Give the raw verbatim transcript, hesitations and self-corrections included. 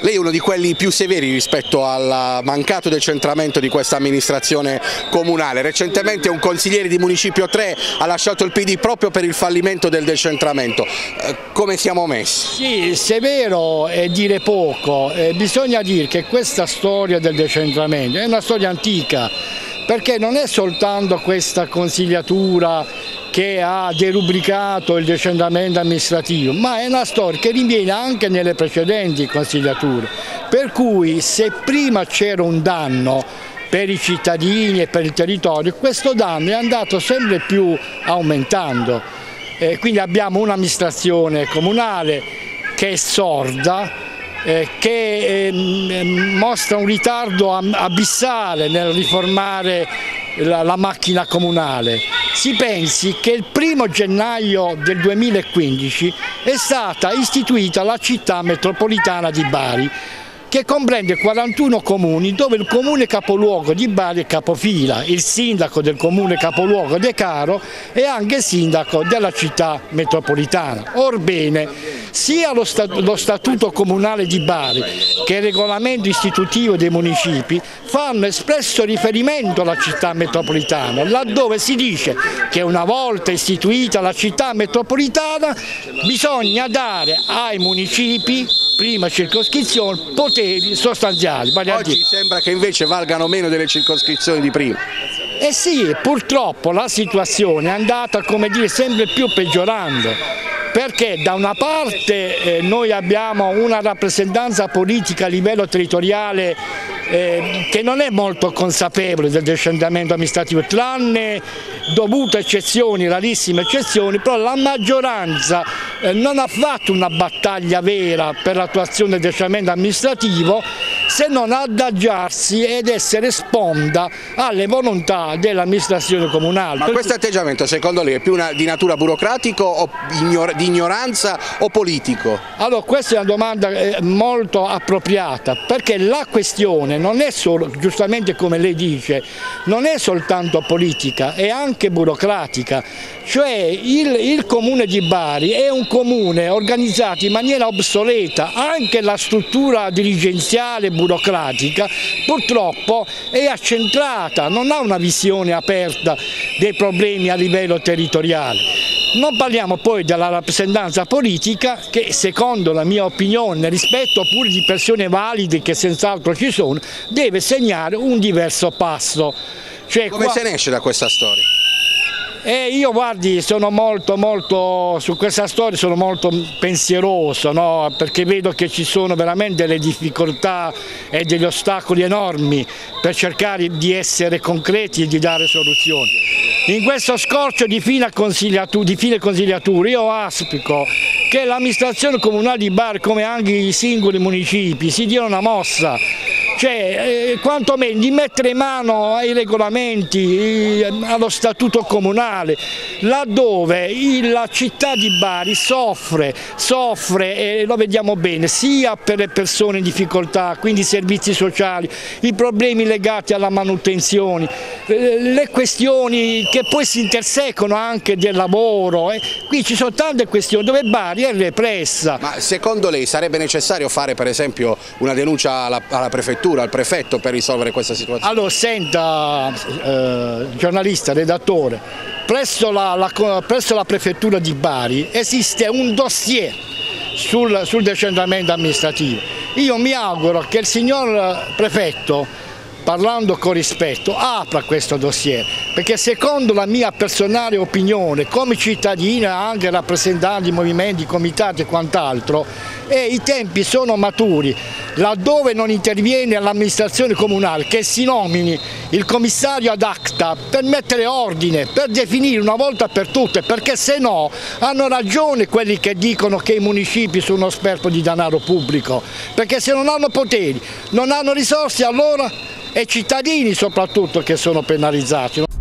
Lei è uno di quelli più severi rispetto al mancato decentramento di questa amministrazione comunale. Recentemente un consigliere di Municipio tre ha lasciato il P D proprio per il fallimento del decentramento. Eh, come siamo messi? Sì, severo è dire poco. Eh, bisogna dire che questa storia del decentramento è una storia antica, perché non è soltanto questa consigliatura che ha derubricato il decentramento amministrativo, ma è una storia che rinviene anche nelle precedenti consigliature, per cui se prima c'era un danno per i cittadini e per il territorio, questo danno è andato sempre più aumentando. Eh, quindi abbiamo un'amministrazione comunale che è sorda, eh, che eh, mostra un ritardo abissale nel riformare la, la macchina comunale. Si pensi che il primo gennaio del duemilaquindici è stata istituita la città metropolitana di Bari, che comprende quarantuno comuni, dove il comune capoluogo di Bari è capofila, il sindaco del comune capoluogo De Caro e anche sindaco della città metropolitana. Orbene, sia lo, stat lo statuto comunale di Bari che il regolamento istitutivo dei municipi fanno espresso riferimento alla città metropolitana, laddove si dice che una volta istituita la città metropolitana bisogna dare ai municipi, prima circoscrizione, poteri sostanziali. Oggi sembra che invece valgano meno delle circoscrizioni di prima. Eh sì, purtroppo la situazione è andata, come dire, sempre più peggiorando, perché da una parte eh, noi abbiamo una rappresentanza politica a livello territoriale eh, che non è molto consapevole del decentramento amministrativo, tranne dovute eccezioni, rarissime eccezioni, però la maggioranza eh, non ha fatto una battaglia vera per l'attuazione del decentramento amministrativo, se non adagiarsi ed essere sponda alle volontà dell'amministrazione comunale. Ma questo atteggiamento secondo lei è più una, di natura burocratico o ignor di ignoranza o politico? Allora, questa è una domanda eh, molto appropriata, perché la questione non è solo, giustamente come lei dice, non è soltanto politica, è anche burocratica. Cioè il, il comune di Bari è un comune organizzato in maniera obsoleta, anche la struttura dirigenziale burocratica purtroppo è accentrata, non ha una visione aperta dei problemi a livello territoriale. Non parliamo poi della rappresentanza politica che, secondo la mia opinione, rispetto pure di persone valide che senz'altro ci sono, deve segnare un diverso passo. Cioè, come qua... se ne esce da questa storia? E io guardi, sono molto, molto, su questa storia sono molto pensieroso, no? Perché vedo che ci sono veramente delle difficoltà e degli ostacoli enormi per cercare di essere concreti e di dare soluzioni. In questo scorcio di fine consigliatura, di fine consigliatura io auspico che l'amministrazione comunale di Bari, come anche i singoli municipi, si diano una mossa. Cioè, eh, quantomeno di mettere mano ai regolamenti, eh, allo statuto comunale, laddove il, la città di Bari soffre, soffre e lo vediamo bene, sia per le persone in difficoltà, quindi i servizi sociali, i problemi legati alla manutenzione, eh, le questioni che poi si intersecono anche del lavoro, eh. Qui ci sono tante questioni dove Bari è repressa. Ma secondo lei sarebbe necessario fare per esempio una denuncia alla, alla prefettura, al prefetto, per risolvere questa situazione? Allora, senta, eh, giornalista, redattore, presso la, la, presso la prefettura di Bari esiste un dossier sul, sul decentramento amministrativo. Io mi auguro che il signor prefetto, parlando con rispetto, apra questo dossier, perché secondo la mia personale opinione, come cittadino e anche rappresentanti di movimenti, comitati e quant'altro, e i tempi sono maturi, laddove non interviene l'amministrazione comunale, che si nomini il commissario ad acta per mettere ordine, per definire una volta per tutte, perché se no hanno ragione quelli che dicono che i municipi sono uno sperpero di denaro pubblico, perché se non hanno poteri, non hanno risorse, allora è i cittadini soprattutto che sono penalizzati.